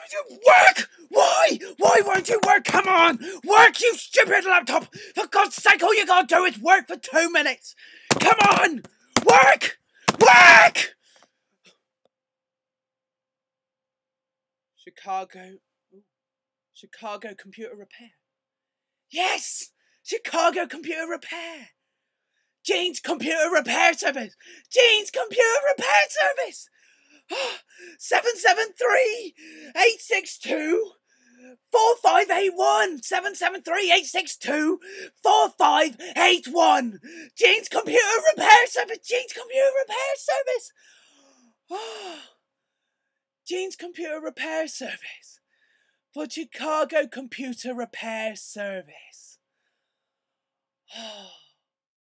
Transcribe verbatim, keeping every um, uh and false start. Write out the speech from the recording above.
Work! Why? Why won't you work? Come on! Work, you stupid laptop! For God's sake, all you gotta do is work for two minutes! Come on! Work! Work! Chicago... Chicago Computer Repair. Yes! Chicago Computer Repair! Gene's Computer Repair Service! Gene's Computer Repair Service! seven seven three, eight six two, four five eight one. seven seven three, eight six two, four five eight one. Gene's Computer Repair Service. Gene's Computer Repair Service. Oh, Gene's Computer Repair Service. For Chicago Computer Repair Service. Oh.